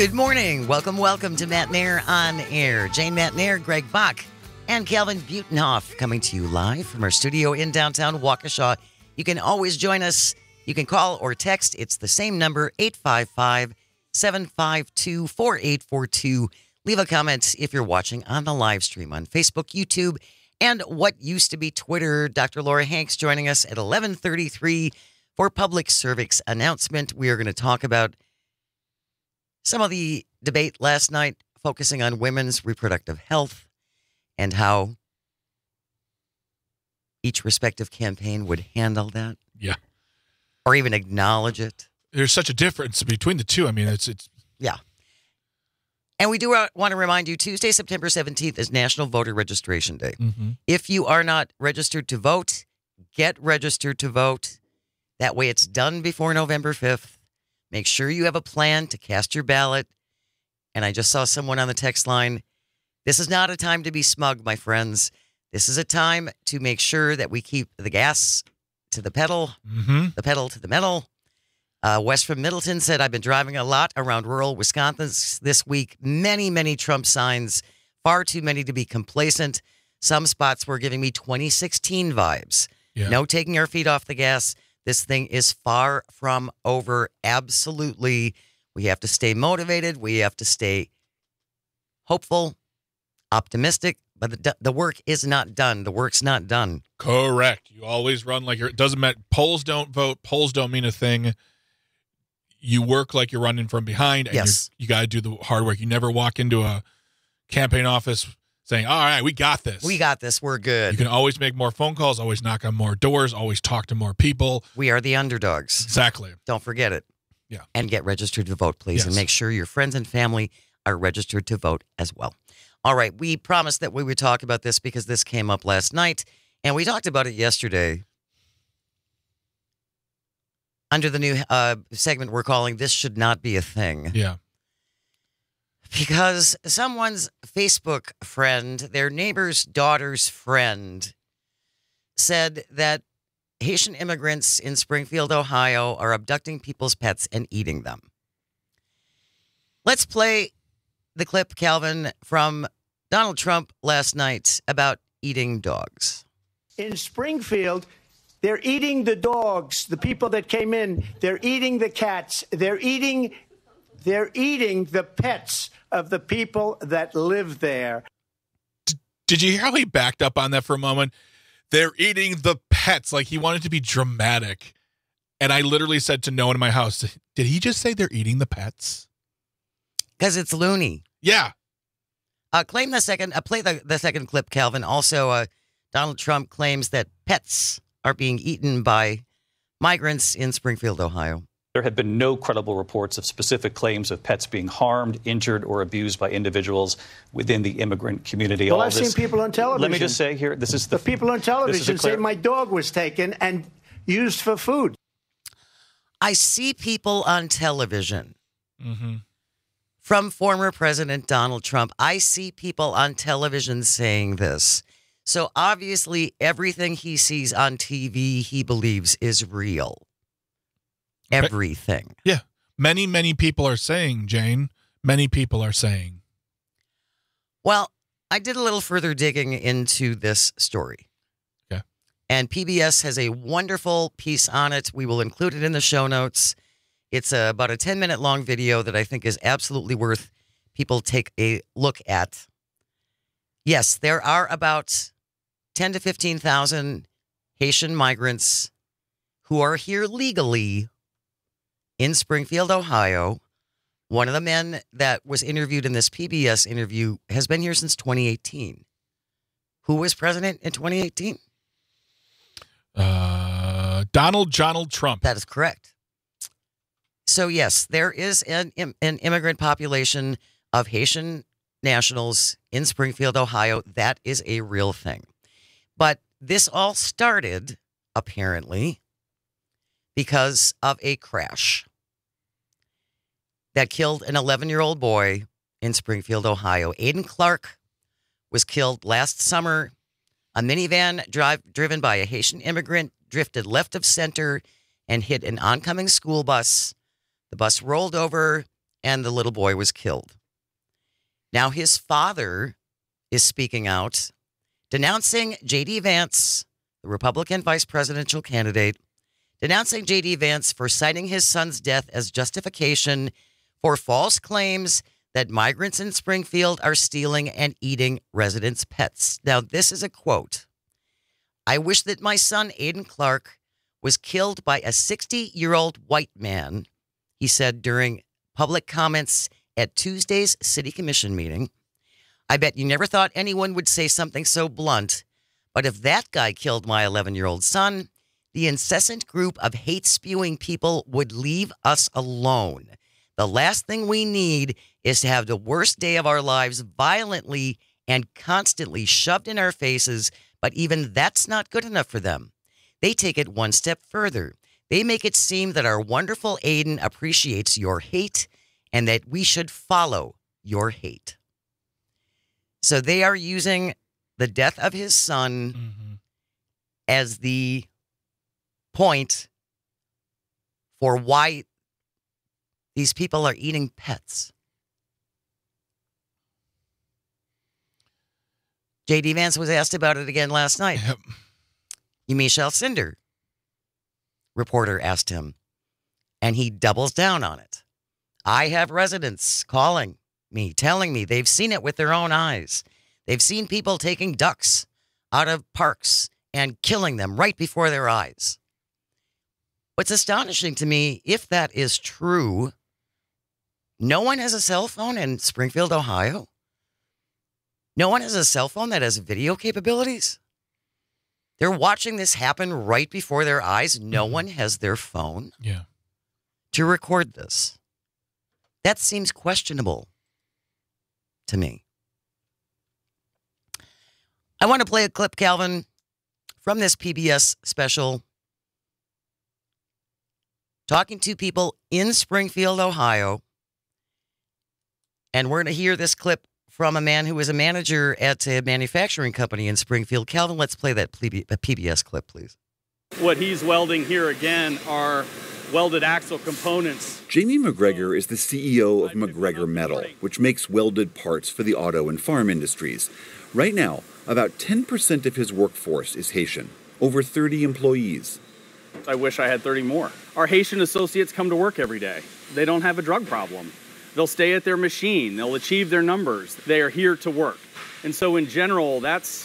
Good morning. Welcome to Matt Mayer on Air. Jane Matt Mayer, Greg Bach, and Calvin Butenhoff coming to you live from our studio in downtown Waukesha. You can always join us. You can call or text. It's the same number, 855-752-4842. Leave a comment if you're watching on the live stream on Facebook, YouTube, and what used to be Twitter. Dr. Laura Hanks joining us at 11:33 for public service announcement. We are going to talk about some of the debate last night focusing on women's reproductive health and how each respective campaign would handle that. Yeah. Or even acknowledge it. There's such a difference between the two. I mean, it's Yeah. And we do want to remind you, Tuesday, September 17th is National Voter Registration Day. Mm-hmm. If you are not registered to vote, get registered to vote. That way it's done before November 5th. Make sure you have a plan to cast your ballot. And I just saw someone on the text line. This is not a time to be smug, my friends. This is a time to make sure that we keep the gas to the pedal, the pedal to the metal. Wes from Middleton said, I've been driving a lot around rural Wisconsin this week. Many Trump signs, far too many to be complacent. Some spots were giving me 2016 vibes. Yeah. No taking our feet off the gas. This thing is far from over. Absolutely. We have to stay motivated. We have to stay hopeful, optimistic. But the work is not done. The work's not done. Correct. You always run like it doesn't matter. Polls don't vote. Polls don't mean a thing. You work like you're running from behind, and Yes. you got to do the hard work. You never walk into a campaign office saying, all right, we got this. We got this. We're good. You can always make more phone calls, always knock on more doors, always talk to more people. We are the underdogs. Exactly. Don't forget it. Yeah. And get registered to vote, please. Yes. And make sure your friends and family are registered to vote as well. All right. We promised that we would talk about this because this came up last night. And we talked about it yesterday under the new segment we're calling This Should Not Be a Thing. Yeah. Because someone's Facebook friend, their neighbor's daughter's friend, said that Haitian immigrants in Springfield, Ohio, are abducting people's pets and eating them. Let's play the clip, Calvin, from Donald Trump last night about eating dogs. In Springfield, they're eating the dogs, the people that came in. They're eating the cats. They're eating the pets of the people that live there. Did you hear how he backed up on that for a moment? They're eating the pets. Like he wanted to be dramatic. And I literally said to no one in my house, did he just say they're eating the pets? Because it's loony. Yeah. Play the second clip, Calvin. Also, Donald Trump claims that pets are being eaten by migrants in Springfield, Ohio. There have been no credible reports of specific claims of pets being harmed, injured, or abused by individuals within the immigrant community. Well, I've seen people on television. Let me just say here, this is the people on television say my dog was taken and used for food. I see people on television from former President Donald Trump. I see people on television saying this. So obviously everything he sees on TV, he believes is real. Everything. Yeah. Many people are saying, Jane, many people are saying. Well, I did a little further digging into this story. Okay. And PBS has a wonderful piece on it. We will include it in the show notes. It's about a 10-minute long video that I think is absolutely worth people take a look at. Yes, there are about 10 to 15,000 Haitian migrants who are here legally in Springfield, Ohio. One of the men that was interviewed in this PBS interview has been here since 2018. Who was president in 2018? Donald Trump. That is correct. So, yes, there is an immigrant population of Haitian nationals in Springfield, Ohio. That is a real thing. But this all started, apparently, because of a crash that killed an 11-year-old boy in Springfield, Ohio. Aiden Clark was killed last summer. A minivan driven by a Haitian immigrant drifted left of center and hit an oncoming school bus. The bus rolled over and the little boy was killed. Now his father is speaking out, denouncing J.D. Vance, the Republican vice presidential candidate, denouncing J.D. Vance for citing his son's death as justification for false claims that migrants in Springfield are stealing and eating residents' pets. Now, this is a quote. "I wish that my son, Aiden Clark, was killed by a 60-year-old white man," he said during public comments at Tuesday's City Commission meeting. "I bet you never thought anyone would say something so blunt, but if that guy killed my 11-year-old son, the incessant group of hate-spewing people would leave us alone. The last thing we need is to have the worst day of our lives violently and constantly shoved in our faces, but even that's not good enough for them. They take it one step further. They make it seem that our wonderful Aiden appreciates your hate and that we should follow your hate." So they are using the death of his son as the point for why these people are eating pets. J.D. Vance was asked about it again last night. Yep. Michelle Cinder, reporter asked him, and he doubles down on it. "I have residents calling me, telling me they've seen it with their own eyes. They've seen people taking ducks out of parks and killing them right before their eyes." What's astonishing to me, if that is true, no one has a cell phone in Springfield, Ohio. No one has a cell phone that has video capabilities. They're watching this happen right before their eyes. No one has their phone to record this. That seems questionable to me. I want to play a clip, Calvin, from this PBS special, talking to people in Springfield, Ohio. And we're going to hear this clip from a man who was a manager at a manufacturing company in Springfield. Calvin, let's play that PBS clip, please. What he's welding here again are welded axle components. Jamie McGregor is the CEO of McGregor Metal, which makes welded parts for the auto and farm industries. Right now, about 10% of his workforce is Haitian, over 30 employees. I wish I had 30 more. Our Haitian associates come to work every day. They don't have a drug problem. They'll stay at their machine. They'll achieve their numbers. They are here to work. And so in general, that's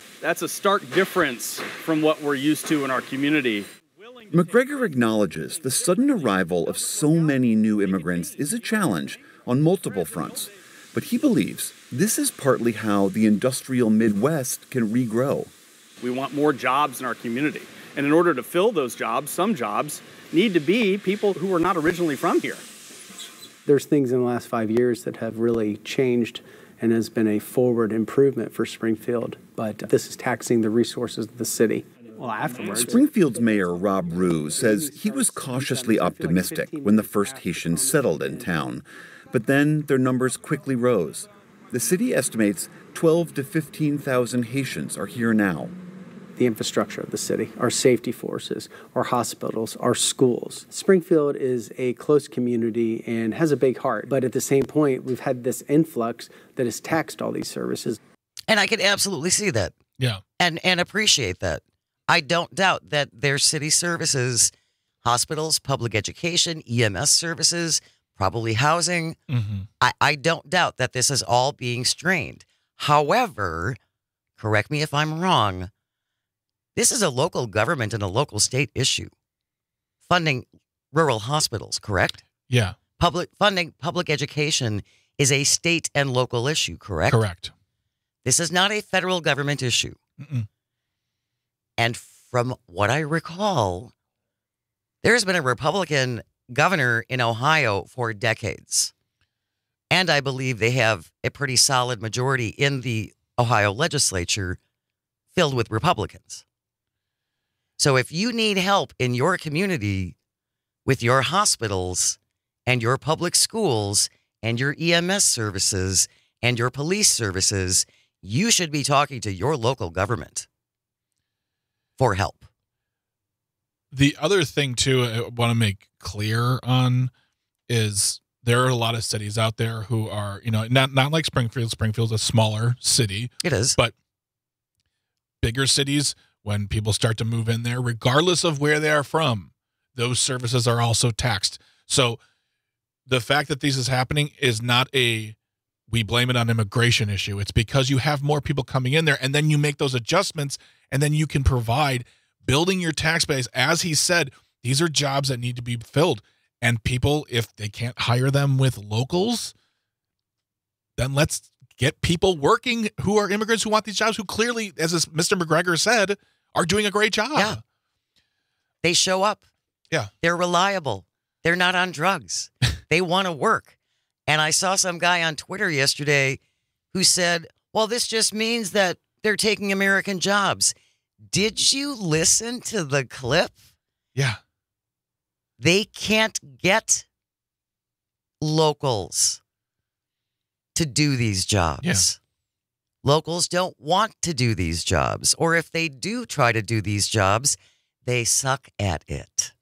a stark difference from what we're used to in our community. McGregor acknowledges the sudden arrival of so many new immigrants is a challenge on multiple fronts. But he believes this is partly how the industrial Midwest can regrow. We want more jobs in our community. And in order to fill those jobs, some jobs need to be people who are not originally from here. There's things in the last 5 years that have really changed and has been a forward improvement for Springfield. But this is taxing the resources of the city. Well, afterwards, Springfield's mayor, Rob Rue, says he was cautiously optimistic when the first Haitians settled in town. But then their numbers quickly rose. The city estimates 12 to 15,000 Haitians are here now. The infrastructure of the city, our safety forces, our hospitals, our schools. Springfield is a close community and has a big heart. But at the same point, we've had this influx that has taxed all these services. And I can absolutely see that. Yeah. And appreciate that. I don't doubt that their city services, hospitals, public education, EMS services, probably housing. I don't doubt that this is all being strained. However, correct me if I'm wrong, this is a local government and a local state issue. Funding rural hospitals, correct? Yeah. Funding public education is a state and local issue, correct? Correct. This is not a federal government issue. And from what I recall, there's been a Republican governor in Ohio for decades. And I believe they have a pretty solid majority in the Ohio legislature filled with Republicans. So if you need help in your community with your hospitals and your public schools and your EMS services and your police services, you should be talking to your local government for help. The other thing, too, I want to make clear on is there are a lot of cities out there who are, not like Springfield. Springfield's a smaller city. It is. But bigger cities, when people start to move in there, regardless of where they are from, those services are also taxed. So the fact that this is happening is not we blame it on immigration issue. It's because you have more people coming in there, and then you make those adjustments, and then you can provide building your tax base. As he said, these are jobs that need to be filled. And people, if they can't hire them with locals, then let's get people working who are immigrants who want these jobs, who clearly, as Mr. McGregor said, are doing a great job. Yeah. They show up. Yeah. They're reliable. They're not on drugs. They want to work. And I saw some guy on Twitter yesterday who said, well, this just means that they're taking American jobs. Did you listen to the clip? Yeah. They can't get locals to do these jobs. Yeah. Locals don't want to do these jobs. Or if they do try to do these jobs, they suck at it.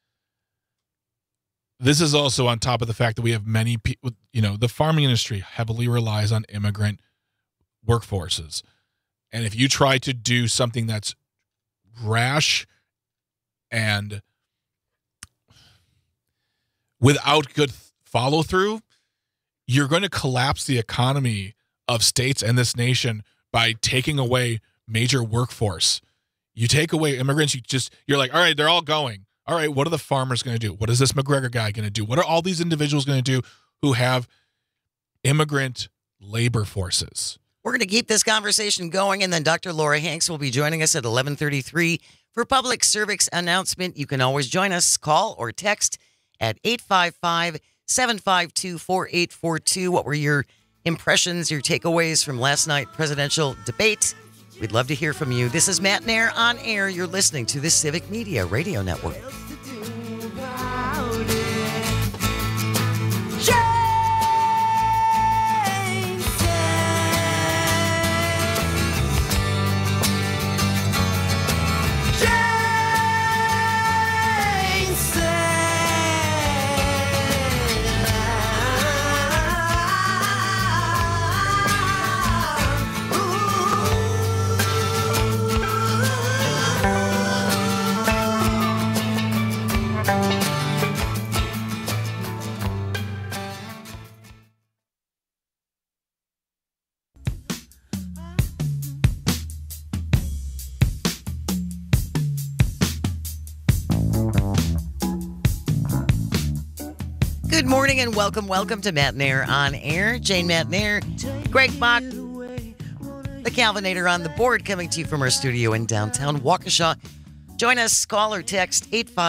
This is also on top of the fact that we have many people, the farming industry heavily relies on immigrant workforces. And if you try to do something that's rash and without good follow through, you're going to collapse the economy of states and this nation by taking away major workforce. You take away immigrants, you're like, all right, they're all going. All right, what are the farmers going to do? What is this McGregor guy going to do? What are all these individuals going to do who have immigrant labor forces? We're going to keep this conversation going, and then Dr. Laura Hanks will be joining us at 11:33 for public service announcement. You can always join us, call or text at 855-752-4842. What were your impressions, your takeaways from last night's presidential debate? We'd love to hear from you. This is Matt Nair on air. You're listening to the Civic Media Radio Network. Good morning and welcome to Matt Nair on air. Jane Matt Nair, Greg Bach, the Calvinator on the board, coming to you from our studio in downtown Waukesha. Join us, call or text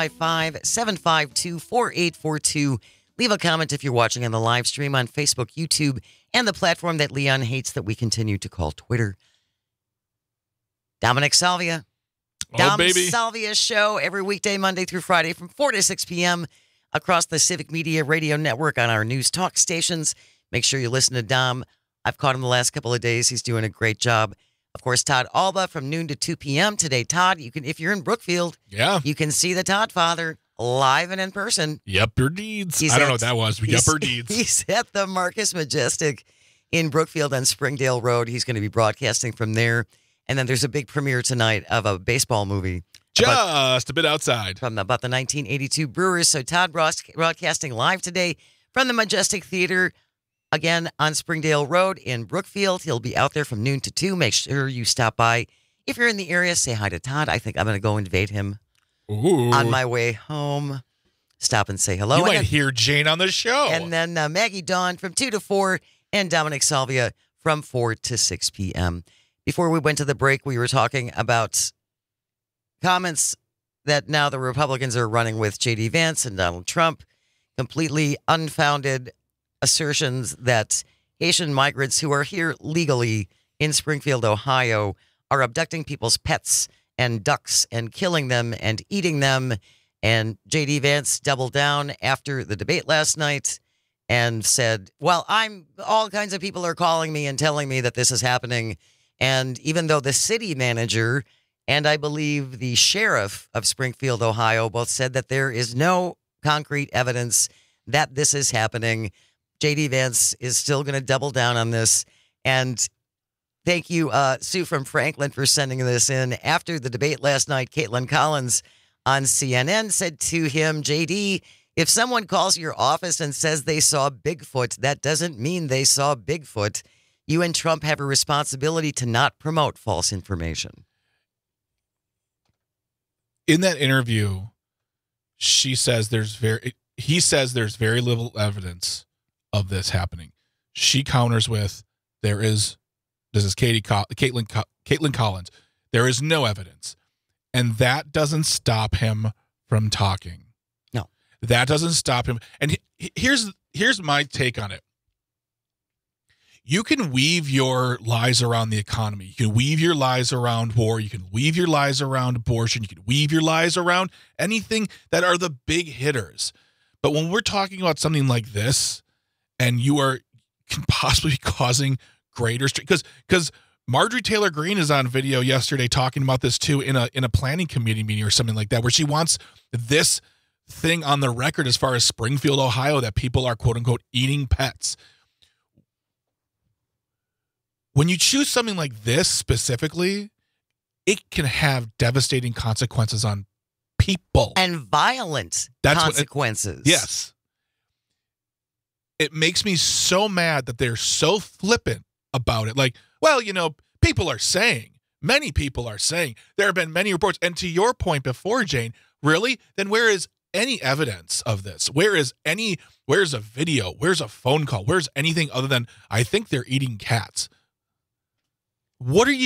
855-752-4842. Leave a comment if you're watching on the live stream on Facebook, YouTube, and the platform that Leon hates that we continue to call Twitter. Dominic Salvia. Oh, baby. Salvia Show every weekday, Monday through Friday from 4 to 6 p.m. across the Civic Media Radio Network on our news talk stations. Make sure you listen to Dom. I've caught him the last couple of days. He's doing a great job. Of course, Todd Alba from noon to 2 p.m. today. Todd, you can, if you're in Brookfield, you can see the Todd Father live and in person. Yupper Deeds. I don't know what that was. Yupper Deeds. He's at the Marcus Majestic in Brookfield on Springdale Road. He's going to be broadcasting from there. And then there's a big premiere tonight of a baseball movie. Just a bit outside. From about the 1982 Brewers. So Todd broadcasting live today from the Majestic Theater, again on Springdale Road in Brookfield. He'll be out there from noon to 2. Make sure you stop by. If you're in the area, say hi to Todd. I think I'm going to go invade him on my way home. Stop and say hello. You might hear Jane on the show. And then Maggie Dawn from 2 to 4 and Dominic Salvia from 4 to 6 p.m. Before we went to the break, we were talking about comments that now the Republicans are running with J.D. Vance and Donald Trump, completely unfounded assertions that Haitian migrants who are here legally in Springfield, Ohio, are abducting people's pets and ducks and killing them and eating them. And J.D. Vance doubled down after the debate last night and said, well, all kinds of people are calling me and telling me that this is happening. And even though the city manager and I believe the sheriff of Springfield, Ohio, both said that there is no concrete evidence that this is happening. J.D. Vance is still going to double down on this. And thank you, Sue from Franklin, for sending this in. After the debate last night, Caitlin Collins on CNN said to him, J.D., if someone calls your office and says they saw Bigfoot, that doesn't mean they saw Bigfoot. You and Trump have a responsibility to not promote false information. In that interview, he says there's very little evidence of this happening. She counters with, this is Caitlin Collins, there is no evidence. And that doesn't stop him from talking. No. That doesn't stop him. And here's my take on it. You can weave your lies around the economy. You can weave your lies around war. You can weave your lies around abortion. You can weave your lies around anything that are the big hitters. But when we're talking about something like this, and can possibly be causing greater because Marjorie Taylor Greene is on video yesterday talking about this too in a planning committee meeting or something like that, where she wants this thing on the record as far as Springfield, Ohio, that people are quote unquote eating pets. When you choose something like this specifically, it can have devastating consequences on people. And violent consequences. Yes. It makes me so mad that they're so flippant about it. Like, well, people are saying, many people are saying, there have been many reports. And to your point before, Jane, really? Then where is any evidence of this? Where's a video? Where's a phone call? Where's anything other than, I think they're eating cats? What are you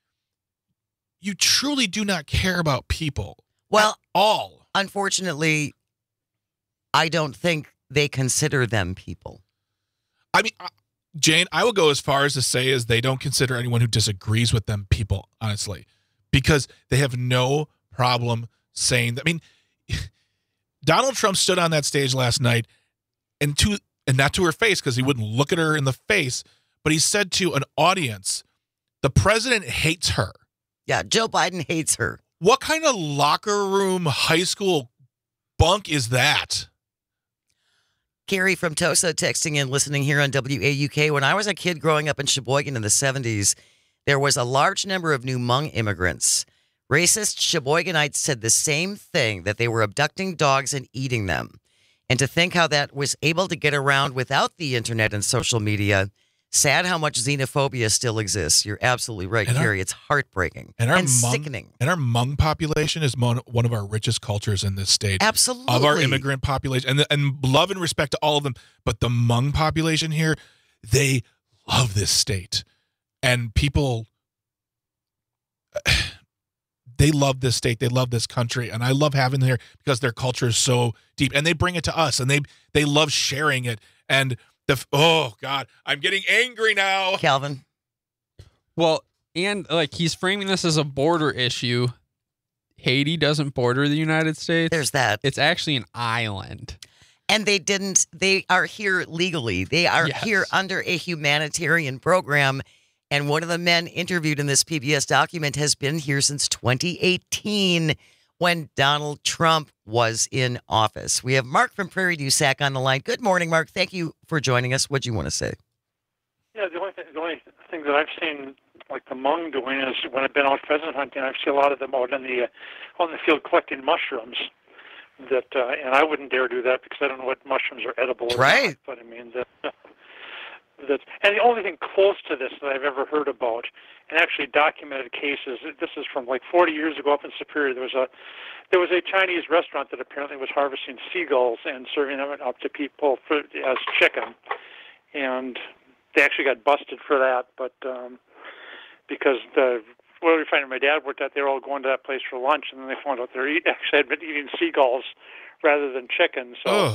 truly do not care about people. Well, at all. Unfortunately, I don't think they consider them people. I mean, Jane, I will go as far as to say as they don't consider anyone who disagrees with them people, honestly, because they have no problem saying that. I mean, Donald Trump stood on that stage last night and not to her face, because he wouldn't look at her in the face, but he said to an audience, the president hates her. Yeah, Joe Biden hates her. What kind of locker room high school bunk is that? Carrie from Tosa texting in, listening here on WAUK. When I was a kid growing up in Sheboygan in the 70s, there was a large number of new Hmong immigrants. Racist Sheboyganites said the same thing, that they were abducting dogs and eating them. And to think how that was able to get around without the internet and social media. Sad how much xenophobia still exists. You're absolutely right, Carrie. It's heartbreaking and sickening. And our Hmong population is one of our richest cultures in this state. Absolutely. Of our immigrant population. And love and respect to all of them. But the Hmong population here, they love this state. And people, they love this state. They love this country. And I love having them here because their culture is so deep. And they bring it to us. And they love sharing it. And oh, God, I'm getting angry now. Calvin. Well, and he's framing this as a border issue. Haiti doesn't border the United States. There's that. It's actually an island. And they are here legally. They are here under a humanitarian program. And one of the men interviewed in this PBS document has been here since 2018 when Donald Trump was in office. We have Mark from Prairie du Sac on the line. Good morning, Mark. Thank you for joining us. What do you want to say? Yeah, the only thing that I've seen, like the Hmong doing, is when I've been out pheasant hunting, I've seen a lot of them out on the field collecting mushrooms. And I wouldn't dare do that because I don't know what mushrooms are edible or not. But I mean and the only thing close to this that I've ever heard about, and actually documented cases, this is from like 40 years ago up in Superior. There was a Chinese restaurant that apparently was harvesting seagulls and serving them up to people as chicken, and they actually got busted for that. But because where we find my dad worked at, they were all going to that place for lunch, and then they found out they actually had been eating seagulls rather than chicken. So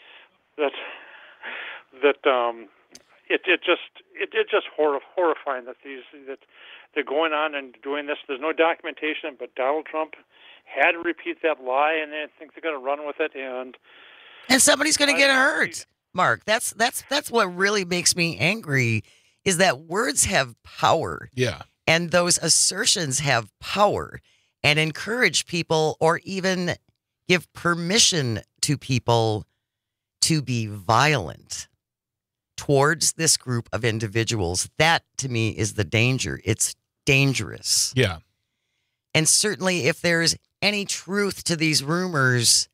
It's just horrifying that they're going on and doing this. There's no documentation, but Donald Trump had to repeat that lie, and I think they're going to run with it. And somebody's going to get hurt, Mark. That's what really makes me angry, is that words have power. Yeah. And those assertions have power and encourage people, or even give permission to people to be violent towards this group of individuals. That, to me, is the danger. It's dangerous. Yeah. And certainly if there's any truth to these rumors,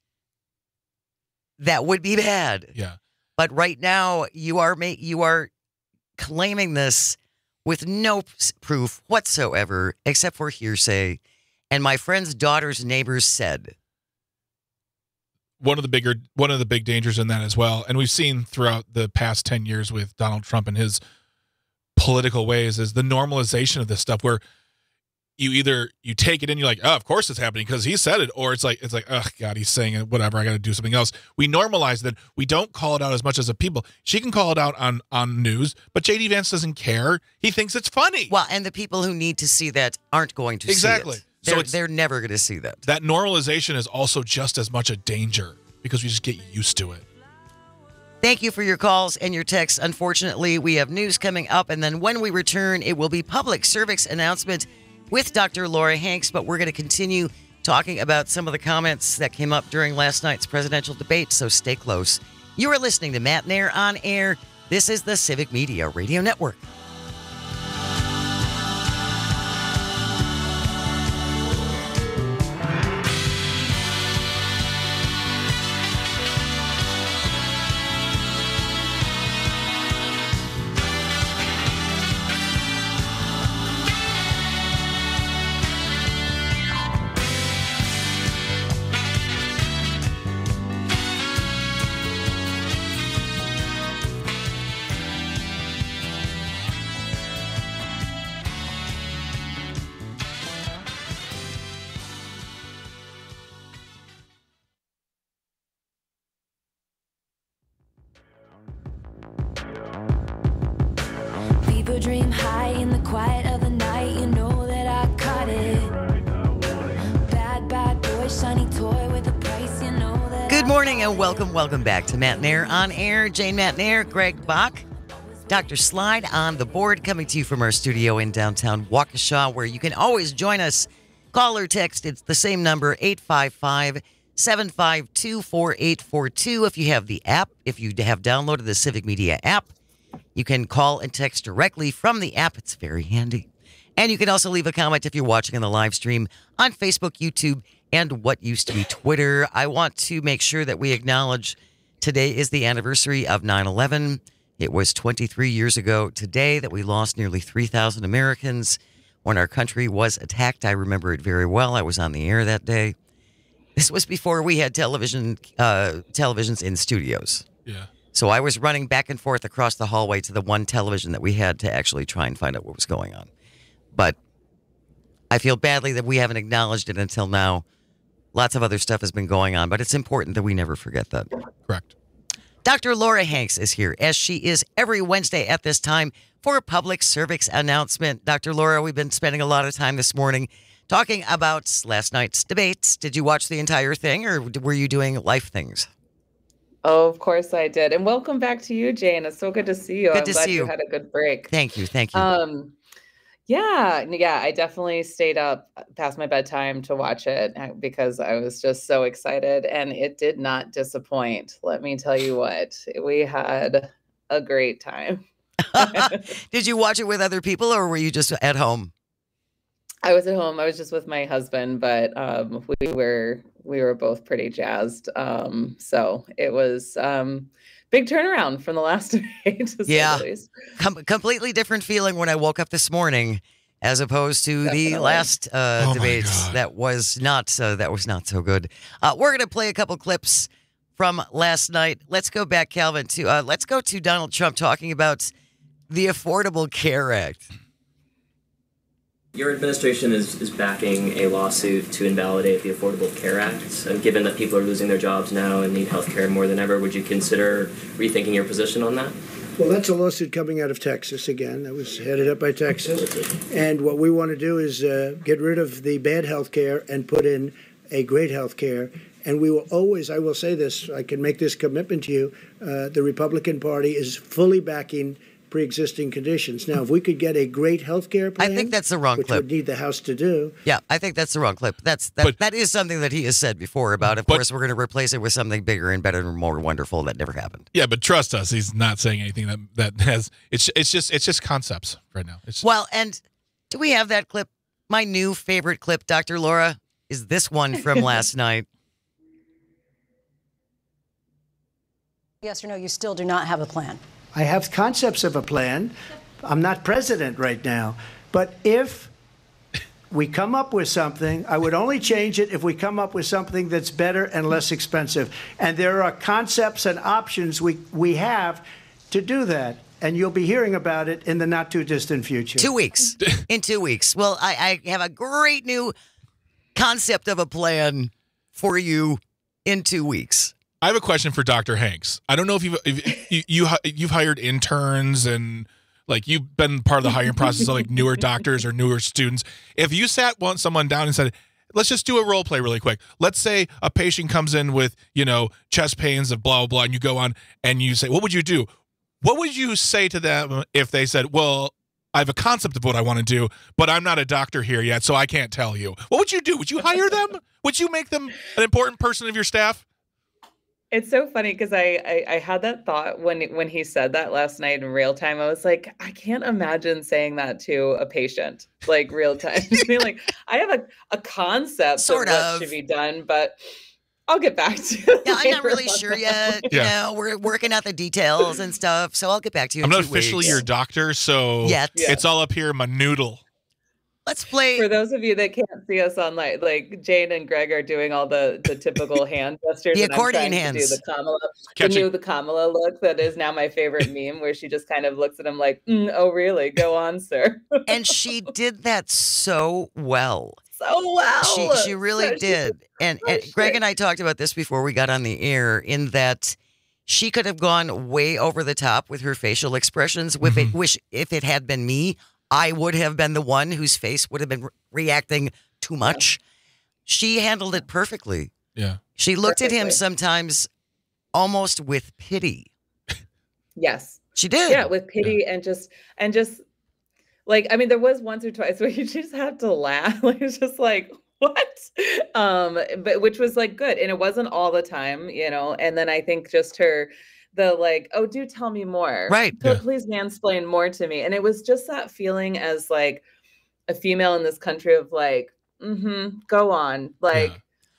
that would be bad. Yeah. But right now, you are claiming this with no proof whatsoever, except for hearsay. And my friend's daughter's neighbors said. One of the big dangers in that as well, and we've seen throughout the past 10 years with Donald Trump and his political ways, is the normalization of this stuff, where you take it in, you're like, oh, of course it's happening because he said it, or it's like, oh God, he's saying it, whatever, I got to do something else. We normalize that. We don't call it out as much as the people. She can call it out on news, but JD Vance doesn't care. He thinks it's funny. Well, and the people who need to see that aren't going to exactly. see it. They're never going to see that. That normalization is also just as much a danger because we just get used to it. Thank you for your calls and your texts. Unfortunately, we have news coming up, and then when we return, it will be public service announcement with Dr. Laura Hanks, but we're going to continue talking about some of the comments that came up during last night's presidential debate, so stay close. You are listening to Matt Nair on Air. This is the Civic Media Radio Network. Dream high in the quiet of the night, you know that I caught it. Bad boy, shiny toy with a price, you know that. Good morning and welcome back to Matt Nair on Air. Jane Matt Nair, Greg Bach, Dr. Slide on the board, coming to you from our studio in downtown Waukesha, where you can always join us. Call or text, it's the same number, 855-752-4842. If you have the app, if you have downloaded the Civic Media app, you can call and text directly from the app. It's very handy. And you can also leave a comment if you're watching on the live stream on Facebook, YouTube, and what used to be Twitter. I want to make sure that we acknowledge today is the anniversary of 9/11. It was 23 years ago today that we lost nearly 3,000 Americans when our country was attacked. I remember it very well. I was on the air that day. This was before we had televisions in studios. Yeah. So I was running back and forth across the hallway to the one television that we had to actually try and find out what was going on. But I feel badly that we haven't acknowledged it until now. Lots of other stuff has been going on, but it's important that we never forget that. Correct. Dr. Laura Hanks is here, as she is every Wednesday at this time, for a public service announcement. Dr. Laura, we've been spending a lot of time this morning talking about last night's debates. Did you watch the entire thing, or were you doing life things? Oh, of course I did. And welcome back to you, Jane. It's so good to see you. Good I'm to glad see you. Had a good break. Thank you. Yeah, I definitely stayed up past my bedtime to watch it because I was just so excited, and it did not disappoint. Let me tell you what, we had a great time. Did you watch it with other people, or were you just at home? I was at home. I was just with my husband, but we were both pretty jazzed. So it was big turnaround from the last debate. Yeah, completely different feeling when I woke up this morning, as opposed to the last debates. That was not so good. We're gonna play a couple clips from last night. Let's go back, Calvin. Let's go to Donald Trump talking about the Affordable Care Act. Your administration is backing a lawsuit to invalidate the Affordable Care Act. And given that people are losing their jobs now and need health care more than ever, would you consider rethinking your position on that? Well, that's a lawsuit coming out of Texas again. That was headed up by Texas. And what we want to do is get rid of the bad health care and put in a great health care. And we will always, I will say this, I can make this commitment to you, the Republican Party is fully backing pre-existing conditions. Now, if we could get a great health care plan, I think that's the wrong which clip. would need the House to do. Yeah, I think that's the wrong clip. That is something that he has said before about, of course, we're going to replace it with something bigger and better and more wonderful that never happened. Yeah, but trust us, he's not saying anything that has. It's just concepts right now. Well, and do we have that clip? My new favorite clip, Dr. Laura, is this one from last night. Yes or no, you still do not have a plan. I have concepts of a plan. I'm not president right now. But if we come up with something, I would only change it if we come up with something that's better and less expensive. And there are concepts and options we have to do that. And you'll be hearing about it in the not too distant future. 2 weeks. In 2 weeks. Well, I have a great new concept of a plan for you in 2 weeks. I have a question for Dr. Hanks. I don't know if you've hired interns and like you've been part of the hiring process of like newer doctors or newer students. If you sat someone down and said, let's just do a role play really quick. Let's say a patient comes in with, chest pains of blah, blah, blah, and you go on and you say, what would you do? What would you say to them if they said, well, I have a concept of what I want to do, but I'm not a doctor here yet, so I can't tell you. What would you do? Would you hire them? Would you make them an important person of your staff? It's so funny because I had that thought when he said that last night in real time. I was like, I can't imagine saying that to a patient, like real time. Being like, I have a concept Sort of of. what should be done, but I'll get back to you. Yeah, I'm not really sure yet. We're working out the details and stuff, so I'll get back to you in I'm not 2 weeks. officially your doctor, so it's all up here in my noodle. Let's play. For those of you that can't see us online, like Jane and Greg are doing all the typical hand gestures. The and accordion I'm trying hands. to do the Kamala look that is now my favorite meme, where she just kind of looks at him like, oh, really? Go on, sir. And she did that so well. So well. She really did. And Greg and I talked about this before we got on the air, in that she could have gone way over the top with her facial expressions. If it had been me, I would have been the one whose face would have been reacting too much. She handled it perfectly. Yeah. She looked at him sometimes almost with pity. Yes. She did. Yeah, with pity and just like, I mean, there was once or twice where you just had to laugh. Like, it's just like, what? But which was like good. And it wasn't all the time, and then I think just the like, oh, do tell me more. Right. Please mansplain more to me. And it was just that feeling as like a female in this country of like, go on. Like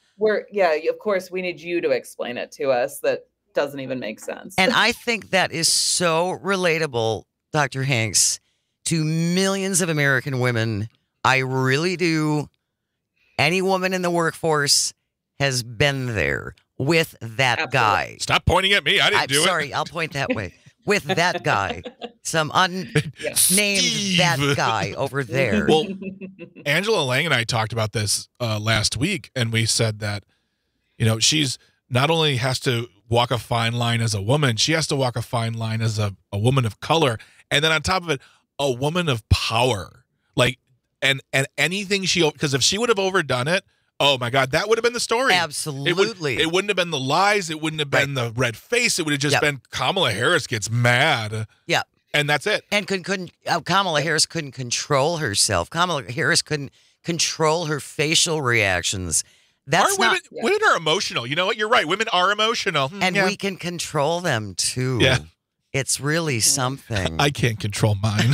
of course we need you to explain it to us. That doesn't even make sense. And I think that is so relatable, Dr. Hanks, to millions of American women. I really do. Any woman in the workforce has been there with that guy. Stop pointing at me. I didn't do it. Sorry, I'll point that way. With that guy. Some unnamed that guy over there. Well, Angela Lang and I talked about this last week, and we said that, she's not only has to walk a fine line as a woman, she has to walk a fine line as a woman of color. And then on top of it, a woman of power. Like, and anything because if she would have overdone it, oh my God, that would have been the story. Absolutely. It wouldn't have been the lies. It wouldn't have been the red face. It would have just been Kamala Harris gets mad. Yeah. And that's it. And Kamala Harris couldn't control herself. Kamala Harris couldn't control her facial reactions. Women are emotional. You know what? You're right. Women are emotional. And we can control them too. Yeah. It's really something. I can't control mine.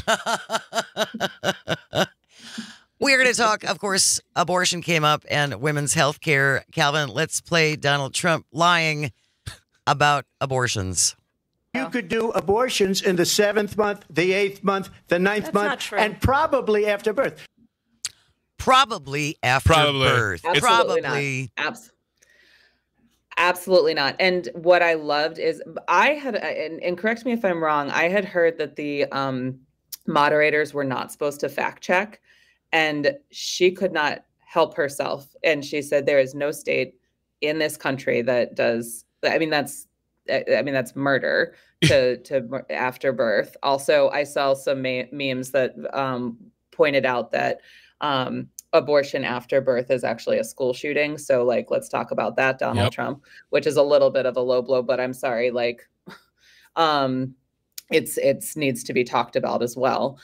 We're going to talk, of course, abortion came up and women's health care. Calvin, let's play Donald Trump lying about abortions. You could do abortions in the 7th month, the 8th month, the 9th month, and probably after birth. Probably after birth. Absolutely not. Absolutely not. And what I loved is I had, and correct me if I'm wrong, I had heard that the moderators were not supposed to fact check. And she could not help herself. And she said, there is no state in this country that does, that's murder to after birth. Also, I saw some memes that pointed out that abortion after birth is actually a school shooting. So like, let's talk about that, Donald Trump, which is a little bit of a low blow, but I'm sorry. Like, it's needs to be talked about as well.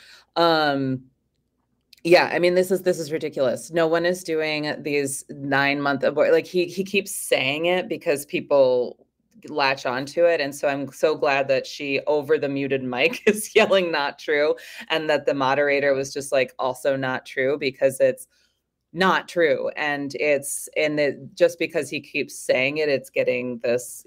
Yeah, I mean, this is ridiculous. No one is doing these 9-month abort. Like he keeps saying it because people latch onto it. And so I'm so glad that she, over the muted mic, is yelling not true, and that the moderator was just like, also not true, because it's not true. And just because he keeps saying it, it's getting this,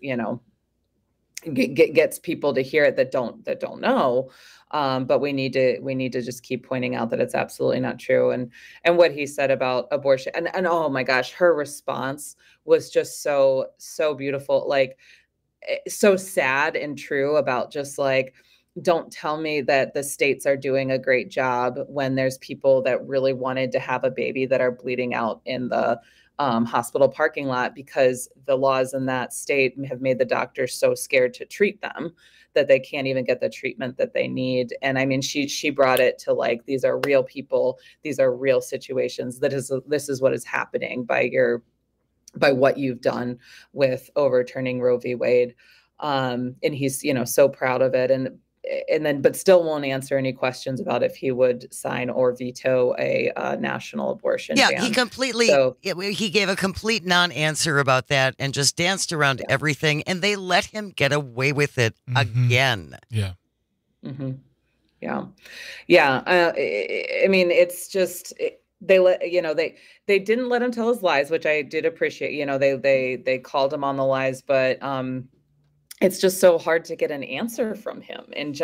gets people to hear it that don't know. But we need to just keep pointing out that it's absolutely not true. And what he said about abortion, and oh my gosh, her response was just so beautiful, like so sad and true, about just like, don't tell me that the states are doing a great job when there's people that really wanted to have a baby that are bleeding out in the hospital parking lot, because the laws in that state have made the doctors so scared to treat them that they can't even get the treatment that they need. And I mean, she brought it to like, these are real people, these are real situations. This is what is happening by what you've done with overturning Roe v. Wade. And he's, so proud of it. But still won't answer any questions about if he would sign or veto a national abortion ban. He gave a complete non-answer about that and just danced around everything, and they let him get away with it again. Yeah. Mm-hmm. Yeah. I mean, it's just, they didn't let him tell his lies, which I did appreciate. They called him on the lies, but it's just so hard to get an answer from him. And,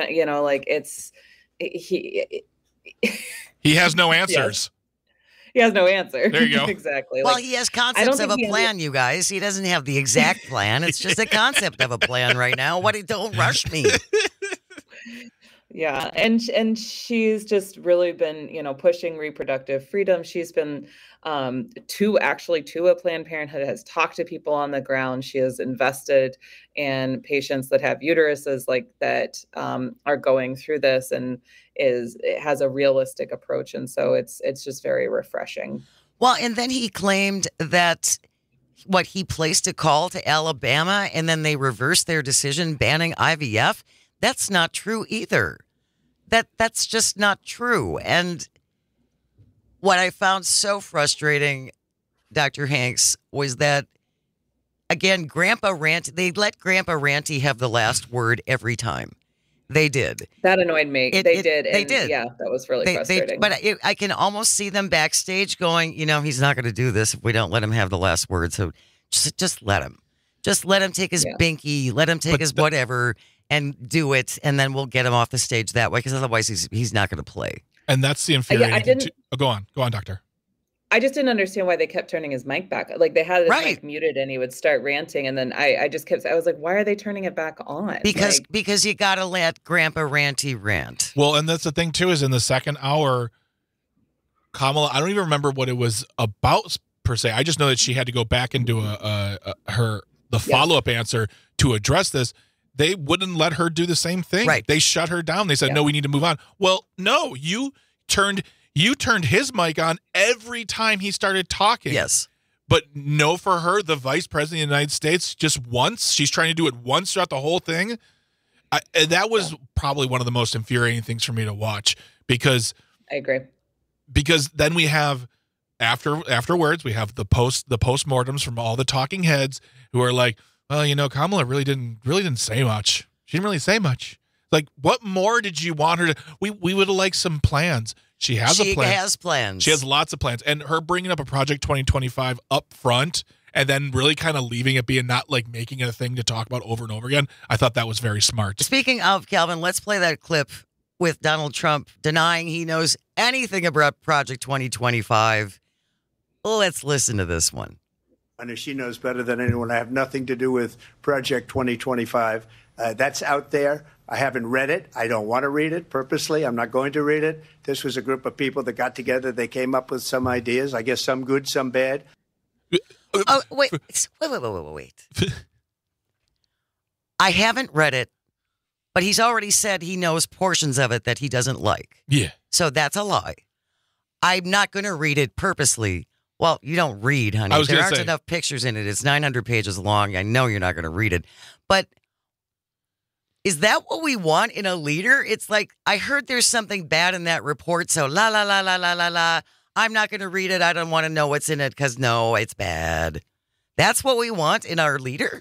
he has no answers. Yes. He has no answer. There you go. Exactly. Well, he has concepts of a plan, you guys. He doesn't have the exact plan. It's just a concept of a plan right now. Don't rush me. Yeah. And she's just really been, pushing reproductive freedom. She's been to a Planned Parenthood, has talked to people on the ground. She has invested in patients that have uteruses like that are going through this, and it has a realistic approach. And so it's just very refreshing. Well, and then he claimed that he placed a call to Alabama and then they reversed their decision banning IVF. That's not true either. That's just not true. And what I found so frustrating, Dr. Hanks, was that, again, they let Grandpa Ranty have the last word every time. They did. That annoyed me. They did. Yeah, that was really frustrating. But I can almost see them backstage going, he's not going to do this if we don't let him have the last word. So just let him. Just let him take his binky, let him take his whatever and do it, and then we'll get him off the stage that way, because otherwise he's not going to play. And that's the infuriating thing. Go on, doctor. I just didn't understand why they kept turning his mic back. Like, they had his mic muted and he would start ranting, and then I was like, why are they turning it back on? Because you got to let Grandpa Ranty rant. Well, and that's the thing too, is in the second hour, Kamala, I don't even remember what it was about per se. I just know that she had to go back and do the follow-up answer to address this. They wouldn't let her do the same thing. Right. They shut her down. They said, no, we need to move on. Well, no, you turned his mic on every time he started talking. Yes. But no, for her, the vice president of the United States, just once. She's trying to do it once throughout the whole thing. And that was probably one of the most infuriating things for me to watch, because I agree. Because then we have, afterwards, we have the postmortems from all the talking heads who are like, well, Kamala really didn't say much. She didn't really say much. Like, what more did you want her to? We would have liked some plans. She has a plan. She has plans. She has lots of plans. And her bringing up a Project 2025 up front and then really kind of leaving it be and not like making it a thing to talk about over and over again, I thought that was very smart. Speaking of, Calvin, let's play that clip with Donald Trump denying he knows anything about Project 2025. Let's listen to this one. And she knows better than anyone. I have nothing to do with Project 2025. That's out there. I haven't read it. I don't want to read it purposely. I'm not going to read it. This was a group of people that got together. They came up with some ideas. I guess some good, some bad. Oh, wait. I haven't read it, but he's already said he knows portions of it that he doesn't like. Yeah. So that's a lie. I'm not going to read it purposely. Well, you don't read, honey. There aren't enough pictures in it. It's 900 pages long. I know you're not going to read it. But Is that what we want in a leader? It's like, I heard there's something bad in that report, so la, la, la, la, la, la, la. I'm not going to read it. I don't want to know what's in it because, no, it's bad. That's what we want in our leader?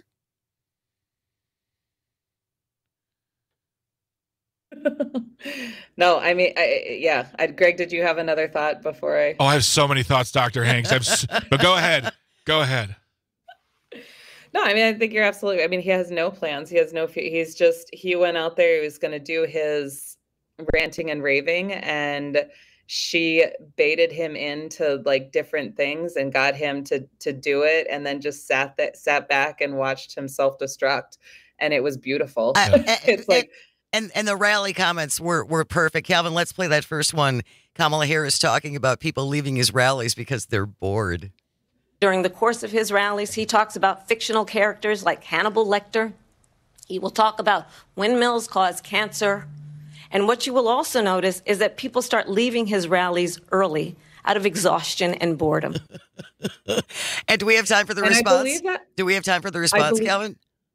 No, I mean, Greg, did you have another thought before I? Oh, I have so many thoughts, Dr. Hanks. But go ahead. Go ahead. No, I mean, I think you're absolutely. I mean, he has no plans. He has no. He went out there. He was going to do his ranting and raving, and she baited him into like different things and got him to do it, and then just sat back and watched him self-destruct, and it was beautiful. It's like. And the rally comments were perfect. Calvin, let's play that first one. Kamala Harris talking about people leaving his rallies because they're bored. During the course of his rallies, he talks about fictional characters like Hannibal Lecter. He will talk about windmills cause cancer. And what you will also notice is that people start leaving his rallies early out of exhaustion and boredom. And do we have time for the response? Do we have time for the response, Calvin?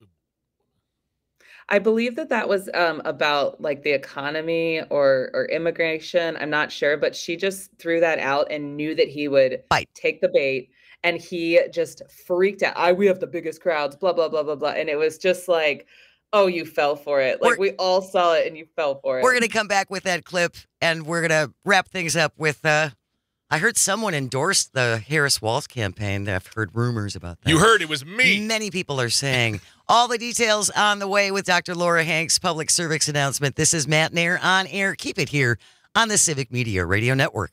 I believe that was about like the economy or immigration. I'm not sure, but she just threw that out and knew that he would take the bait, and he just freaked out. We have the biggest crowds, blah, blah, blah, blah, blah. And it was just like, oh, you fell for it. Like we all saw it and you fell for it. We're going to come back with that clip, and we're going to wrap things up with, I heard someone endorsed the Harris-Walz campaign. I've heard rumors about that. You heard it was me. Many people are saying. All the details on the way with Dr. Laura Hanks' public service announcement. This is Matt Nair on air. Keep it here on the Civic Media Radio Network.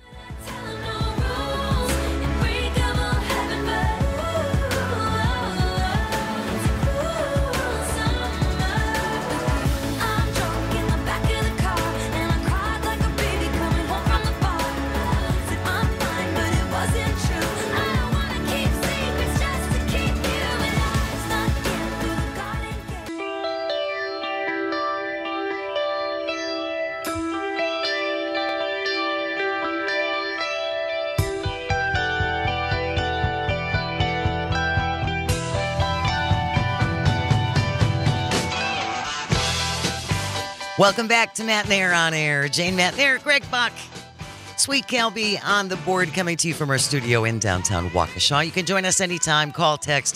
Welcome back to Matt Nair on air. Jane Matt Nair, Greg Buck, Sweet Kelby on the board, coming to you from our studio in downtown Waukesha. You can join us anytime. Call, text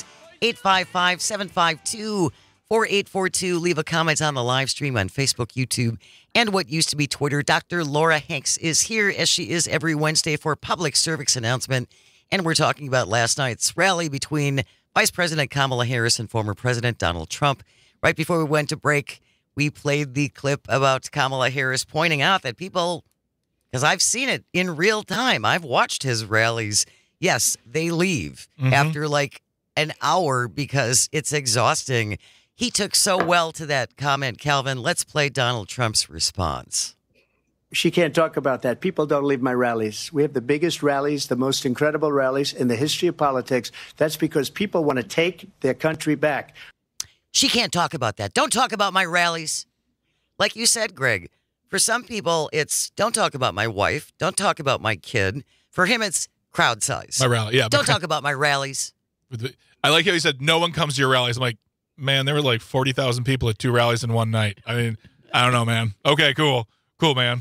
855-752-4842. Leave a comment on the live stream on Facebook, YouTube, and what used to be Twitter. Dr. Laura Hanks is here, as she is every Wednesday, for public service announcement. And we're talking about last night's rally between Vice President Kamala Harris and former President Donald Trump. Right before we went to break, we played the clip about Kamala Harris pointing out that people, because I've seen it in real time, I've watched his rallies. Yes, they leave after like an hour because it's exhausting. He took so well to that comment, Calvin. Let's play Donald Trump's response. She can't talk about that. People don't leave my rallies. We have the biggest rallies, the most incredible rallies in the history of politics. That's because people want to take their country back. She can't talk about that. Don't talk about my rallies. Like you said, Greg, for some people, it's don't talk about my wife. Don't talk about my kid. For him, it's crowd size. My rally, yeah. Don't talk about my rallies. I like how he said, no one comes to your rallies. I'm like, man, there were like 40,000 people at 2 rallies in one night. I mean, I don't know, man. Okay, cool. Cool, man.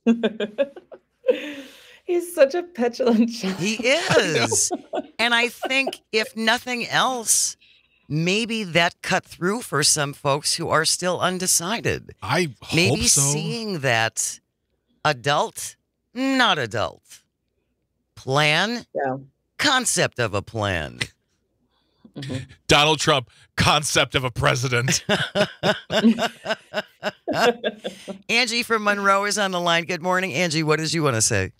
He's such a petulant child. He is. And I think if nothing else, maybe that cut through for some folks who are still undecided. I hope maybe so. Seeing that adult, not adult, plan, concept of a plan. Donald Trump, concept of a president. Angie from Monroe is on the line. Good morning, Angie. What did you want to say?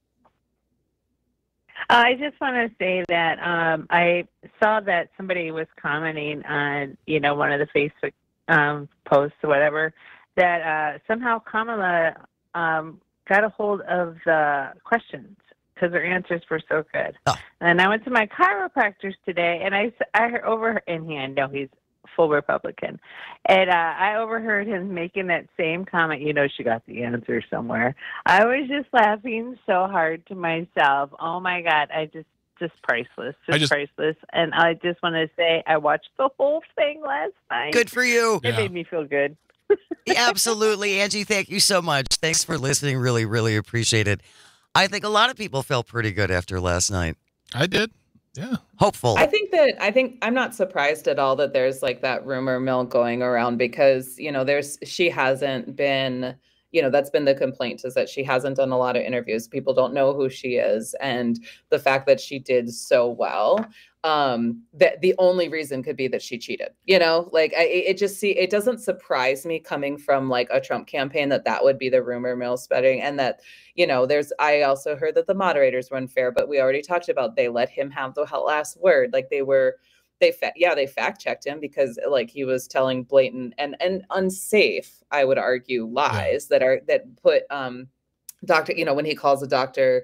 I just want to say that I saw that somebody was commenting on, one of the Facebook posts or whatever, that somehow Kamala got a hold of the questions because her answers were so good. Oh. And I went to my chiropractor's today, and I overheard, and I know he's full Republican, and I overheard him making that same comment, she got the answer somewhere. I was just laughing so hard to myself. Oh, my God, I just just priceless, just- priceless. And I just want to say I watched the whole thing last night. Good for you. It made me feel good. Absolutely. Angie, thank you so much. Thanks for listening. Really, really appreciate it. I think a lot of people felt pretty good after last night. I did. Yeah. Hopeful. I think I'm not surprised at all that there's like that rumor mill going around because, she hasn't been, that's been the complaint is that she hasn't done a lot of interviews. People don't know who she is. And the fact that she did so well, that the only reason could be that she cheated, it doesn't surprise me coming from like a Trump campaign that would be the rumor mill spreading. And that, I also heard that the moderators were unfair, but we already talked about, they let him have the last word. Like they fact checked him because like he was telling blatant and unsafe, I would argue, lies that put, doctor, when he calls a doctor,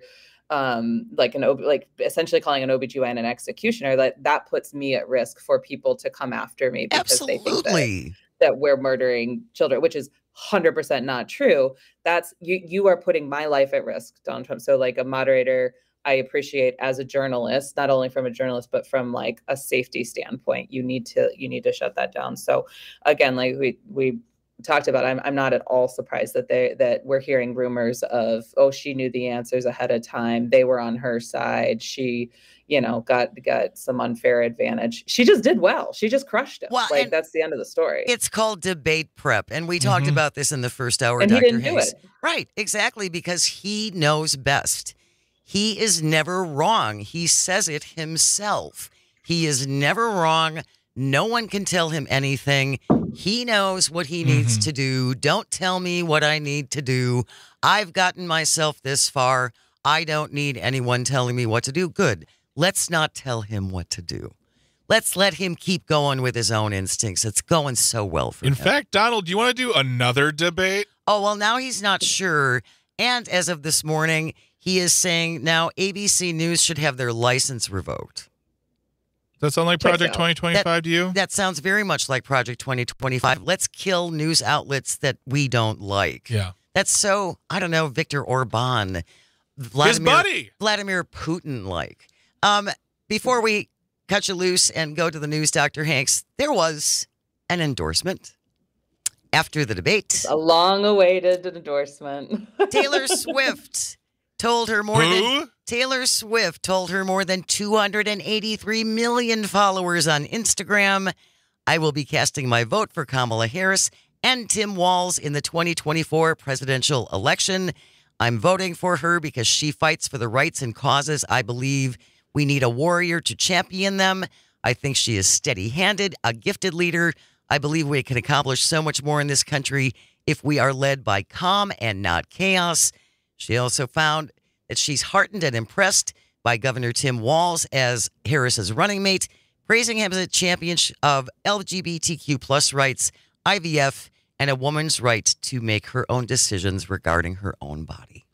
essentially calling an OBGYN an executioner, that puts me at risk for people to come after me because they think that we're murdering children, which is 100% not true. That's you are putting my life at risk, Donald Trump. So like a moderator, I appreciate as a journalist, not only from a journalist, but from like a safety standpoint, you need to shut that down. So again, like we talked about, I'm not at all surprised that we're hearing rumors of, oh, she knew the answers ahead of time. They were on her side. She, got some unfair advantage. She just did well. She just crushed it. Well, that's the end of the story. It's called debate prep. And we talked about this in the first hour. And Dr. he didn't Hayes. do it. Right, exactly, because he knows best. He is never wrong. He says it himself. He is never wrong. No one can tell him anything. He knows what he needs to do. Don't tell me what I need to do. I've gotten myself this far. I don't need anyone telling me what to do. Good. Let's not tell him what to do. Let's let him keep going with his own instincts. It's going so well for him. In fact, Donald, do you want to do another debate? Oh, well, now he's not sure. And as of this morning, he is saying now ABC News should have their license revoked. Does that sound like Project 2025 to you? That sounds very much like Project 2025. Let's kill news outlets that we don't like. Yeah. That's so, I don't know, Viktor Orban, His buddy. Vladimir Putin like. Before we cut you loose and go to the news, Dr. Hanks, there was an endorsement after the debate. A long-awaited endorsement. Taylor Swift told her more than 283 million followers on Instagram. I will be casting my vote for Kamala Harris and Tim Walz in the 2024 presidential election. I'm voting for her because she fights for the rights and causes I believe we need a warrior to champion them. I think she is steady-handed, a gifted leader. I believe we can accomplish so much more in this country if we are led by calm and not chaos. She also found that she's heartened and impressed by Governor Tim Walz as Harris's running mate, praising him as a champion of LGBTQ plus rights, IVF, and a woman's right to make her own decisions regarding her own body.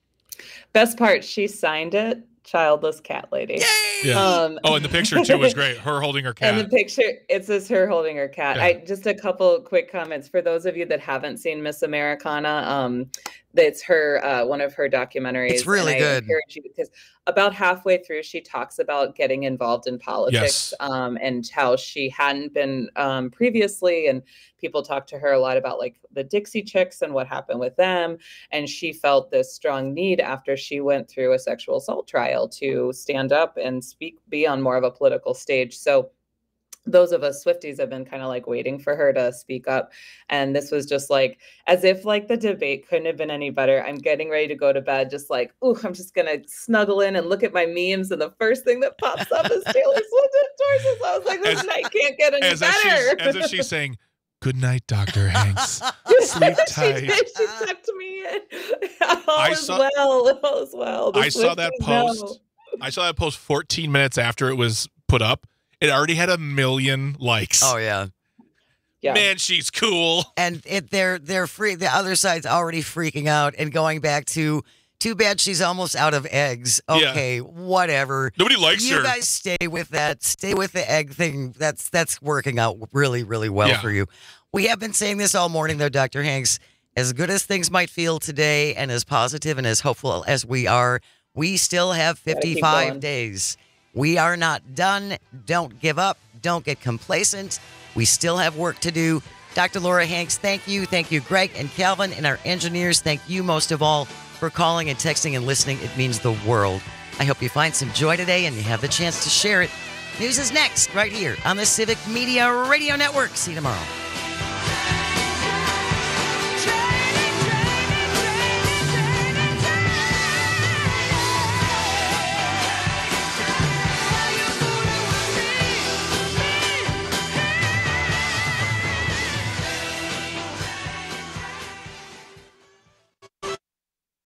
Best part, she signed it. Childless cat lady. Yeah. And the picture too was great. Her holding her cat. And the picture, it says her holding her cat. Yeah. Just a couple quick comments for those of you that haven't seen Miss Americana. It's her one of her documentaries. It's really and good. I encourage you because about halfway through, she talks about getting involved in politics, and how she hadn't been previously, and people talked to her a lot about like the Dixie Chicks and what happened with them, and she felt this strong need after she went through a sexual assault trial to stand up and be on more of a political stage. So those of us Swifties have been kind of like waiting for her to speak up. And this was just like, as if like the debate couldn't have been any better. I'm getting ready to go to bed. Just like, ooh, I'm just going to snuggle in and look at my memes. And the first thing that pops up is Taylor Swift endorses. I was like, this night can't get any better. As if she's saying, good night, Dr. Hanks. Sleep tight. She sucked me in. All is well. I saw that post. I saw that post 14 minutes after it was put up. It already had 1 million likes. Oh, yeah. Man, she's cool. And they're free. The other side's already freaking out and going back to, too bad she's almost out of eggs. Okay, whatever. Nobody likes her. You guys stay with that. Stay with the egg thing. That's working out really, really well for you. We have been saying this all morning, though, Dr. Hanks. As good as things might feel today and as positive and as hopeful as we are, we still have 55 days. We are not done. Don't give up. Don't get complacent. We still have work to do. Dr. Laura Hanks, thank you. Thank you, Greg and Calvin and our engineers. Thank you most of all for calling and texting and listening. It means the world. I hope you find some joy today and you have the chance to share it. News is next right here on the Civic Media Radio Network. See you tomorrow.